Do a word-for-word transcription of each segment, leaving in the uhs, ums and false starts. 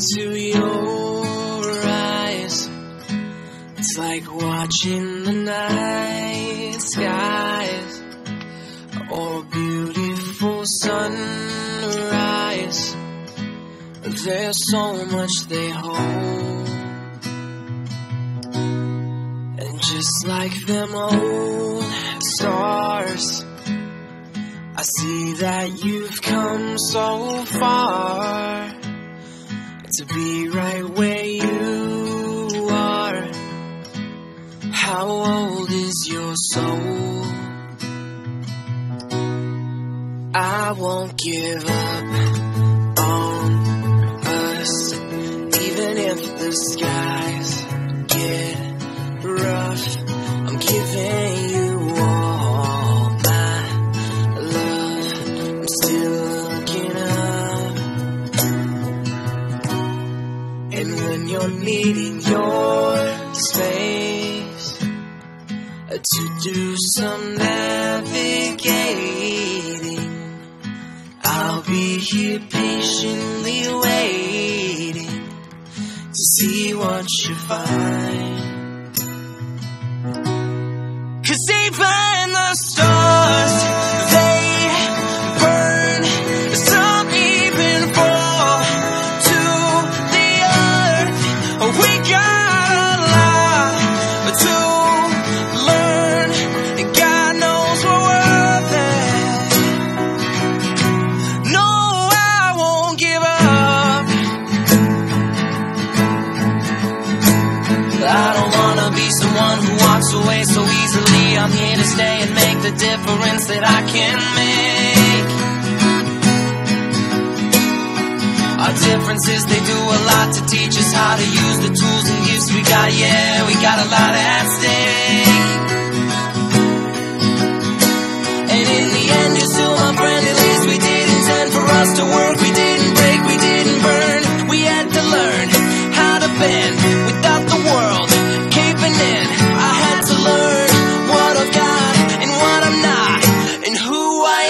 into your eyes. It's like watching the night skies or a beautiful sunrise. There's so much they hold, and just like them old stars, I see that you've come so far to be right where you are. How old is your soul? I won't give up on us, even if the skies get rough. I'm giving you all my love. I'm still looking up, and when you're needing your space to do some navigating, I'll be here patiently waiting to see what you find. 'Cause even the stars, they burn. Some even fall to the earth. We got a lot to learn, and God knows we're worth it. No, I won't give up. I don't wanna be someone who walks away so easily. I'm here to stay and make the difference that I can make. Our differences, they do a lot to teach us how to use the tools and gifts we got. Yeah, we got a lot at stake. And in the end, you're still my friend. At least we did intend for us to work. We didn't break, we didn't burn. We had to learn how to bend without the world caving in. I had to learn what I've got and what I'm not, and who I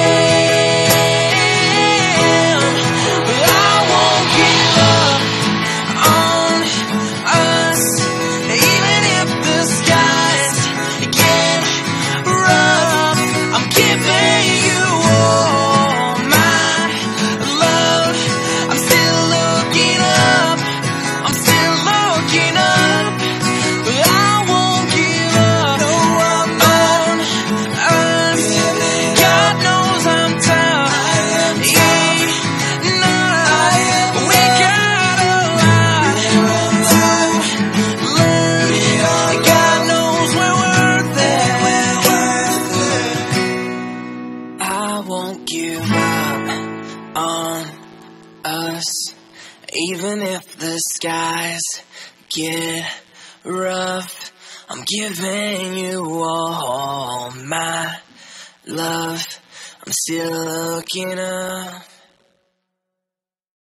am. But I won't give up on us, even if the skies get rough. I'm giving you all my love. I'm still looking up, I'm still looking up. But I won't give up on us. God knows I'm tough. Yeah, nah, we got a lot to learn. God knows we're worth it. I won't give up on us, even if the skies get rough. I'm giving you all my love. I'm still looking up.